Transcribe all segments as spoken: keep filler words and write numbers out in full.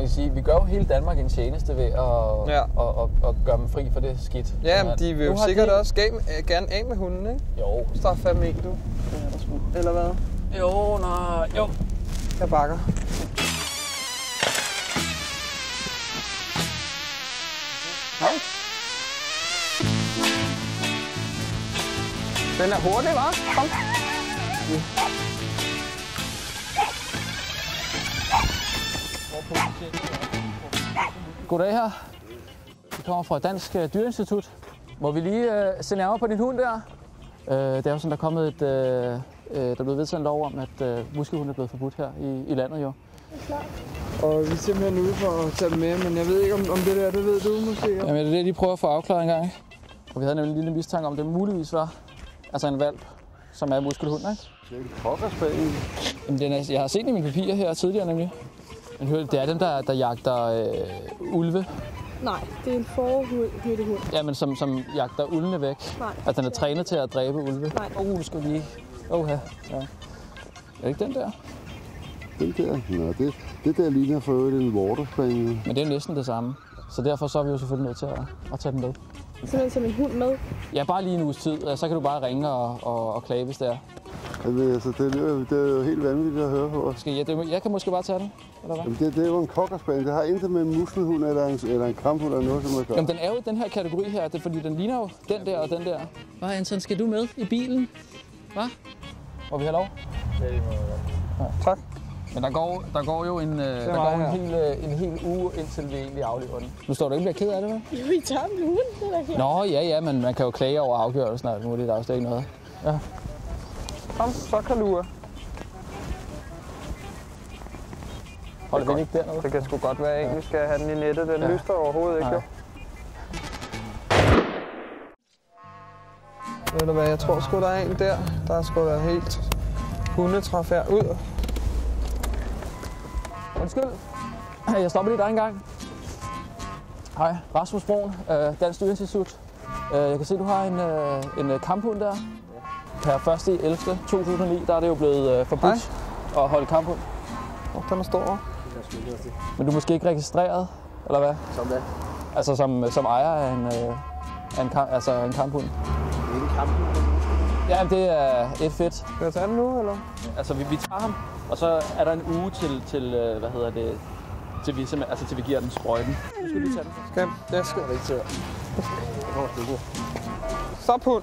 kan sige, vi gør jo hele Danmark en tjeneste ved at, ja. at, at, at gøre dem fri for det skidt. Ja, men de vil jo sikkert de... også gerne af med hunden, ikke? Jo. Så er fandme ikke, du. Det er der sgu. Eller hvad? Jo, nej, jo. Jeg bakker. Hej. Den er hurtig, hva'? Kom. Ja. Goddag her. Vi kommer fra Dansk Dyreinstitut. Må vi lige uh, se nærmere på din hund der? Uh, det er jo sådan, der er kommet et, uh, uh, der er blevet vedtaget en lov om, at uh, muskelhunde er blevet forbudt her i, i landet jo. Det er klart. Og vi er simpelthen ude for at tage dem med, men jeg ved ikke om, om det der, det ved du måske. Jamen det er det, de prøver at få afklaret en gang. Og vi havde nemlig en lille mistanke om, det muligvis var altså en hvalp, som er muskelhund, ikke? Det er en cockerspaniel. Jamen den er, jeg har set den i mine papirer her tidligere nemlig. Men hør, det er dem, der, der jagter øh, ulve. Nej, det er en forhyrtehund. Ja, men som, som jagter ulvene væk. Nej. Altså den er trænet til at dræbe ulve. Nej. Åh, uh, du skal lige. Åh, ja. Er det ikke den der? Den der? Nå, det, det der ligner for øvrigt en waterspaniel. Men det er næsten det samme. Så derfor så er vi jo selvfølgelig nødt til at, at tage den med. Simpelthen som en hund med? Ja, bare lige en uges tid. Så kan du bare ringe og, og, og klage, hvis det er. Jamen, altså, det, er jo, det er jo helt vanvittigt at høre på. Skal jeg, det, jeg kan måske bare tage den, eller hvad? Jamen, det, det er jo en cockerspaniel. Det har intet med en muskelhund eller en, eller en kamphund eller noget, som at gøre. Jamen, den er jo den her kategori her, det er, fordi den ligner jo den der og den der. Hvad, Anton, skal du med i bilen? Hvad? Må vi have lov? Ja, det må jeg godt. Ja, tak. Men der går, der går jo en, der går en, hel, en hel uge, indtil vi egentlig aflever den. Nu står du ikke bliver ked af det, hva'? Jo, I tager en hund, det er helt. Nå, ja, ja, men man kan jo klage over afgørelsen og alt muligt. Der er jo slet ikke noget. Ja. Kom, så kan du. Holder vi ikke dernede? Det kan sgu godt være, at egentlig skal have den i nettet. Den ja. Lyster overhovedet ikke. Ja. Ved du hvad, jeg tror sgu, der er en der. Der er sgu da helt hundetræfærd ud. Undskyld. Jeg stopper lige dig en gang. Hej, Rasmus Broen, Dansk Dyreinstitut. Jeg kan se, du har en, en kamphund der. Per første ellevte to tusind og ni, der er det jo blevet forbudt Hej. At holde kamphund. Oh, den er stor. Men du er måske ikke registreret, eller hvad? Som hvad? Altså som, som ejer af en, af en, kamp, altså en kamphund. Det er en kamphund? Ja, det er et fedt. Skal jeg tage den nu, eller? Altså, vi, vi tager ham, og så er der en uge til, til hvad hedder det, til vi, altså, til vi giver den sprøjten. Nu skal vi tage den. Skal jeg? skal jeg ikke til. Stop, hund.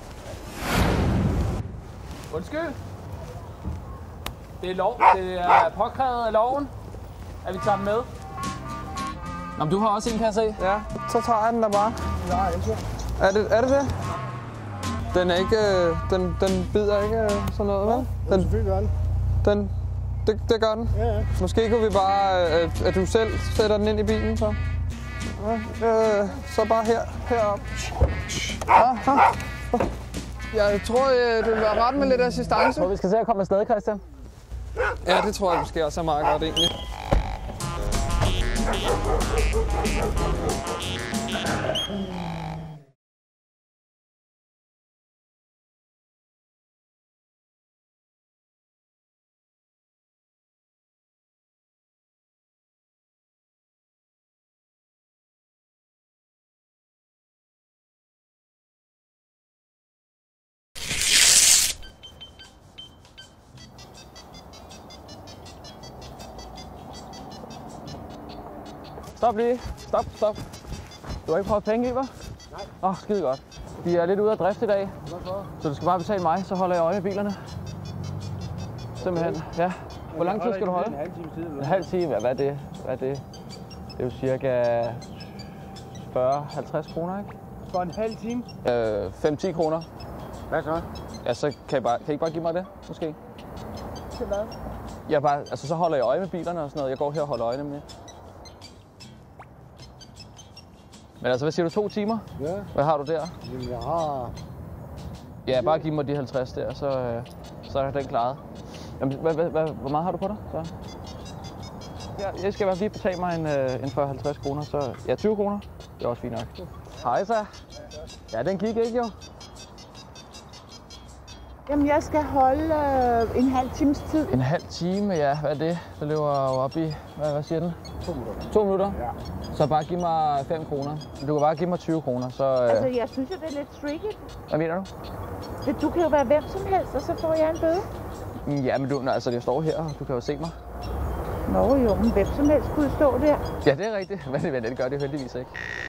Undskyld. Det er lov. Det er påkrævet af loven, at vi tager den med. Nå, men du har også en, kan jeg se. Ja, så tager jeg den der bare. Nej, jeg tror. Er det, er det det? Den er ikke, øh, den, den bider ikke øh, sådan noget, vel? Den, selvfølgelig gør den. Den, det, det gør den? Ja, ja. Måske kunne vi bare, øh, at du selv sætter den ind i bilen, så. Ja, øh, så bare her, herop. Ja, ja. Jeg tror, øh, det vil være ret med lidt assistance. Jeg tror, vi skal se at komme afsted, Christian. Ja, det tror jeg måske også er meget godt, egentlig. Stop lige. Stop, stop. Du har ikke prøvet penge i, hva'? Nej. Åh, oh, skide godt. De er lidt ude af drift i dag. Hvorfor? Så du skal bare betale mig, så holder jeg øje med bilerne. Simpelthen, ja. Hvor lang tid skal du holde? En halv time tid. En halv time? Hvad er det? Hvad er det? Det er jo cirka fyrre til halvtreds kroner, ikke? For en halv time? Øh, fem til ti kroner. Hvad så? Ja, så kan I, bare, kan I ikke bare give mig det, måske? Til hvad? Jeg bare, altså, så holder jeg øje med bilerne og sådan noget. Jeg går her og holder øje med. Men altså, hvad siger du? To timer? Ja. Hvad har du der? Jamen, jeg har... Ja, bare giv mig de halvtreds der, så, øh, så er den klaret. Jamen, hvad, hvad, hvad, hvor meget har du på dig? Så? Ja, jeg skal bare lige betale mig en, øh, en fyrre til halvtreds kroner, så ja, tyve kroner. Det er også fint nok. Hej så. Ja, den gik ikke jo. Jamen, jeg skal holde øh, en halv times tid. En halv time, ja. Hvad er det? Det løber jo op i, hvad, hvad siger den? To minutter. To minutter? Ja. Så bare giv mig fem kroner. Du kan bare give mig tyve kroner, så... Øh... Altså, jeg synes jo, det er lidt tricky. Hvad mener du? Du kan jo være hvem som helst, og så får jeg en bøde. Ja, men du, altså, jeg står her, og du kan jo se mig. Nå jo, men hvem som helst kunne stå der. Ja, det er rigtigt, men, men det gør det heldigvis ikke.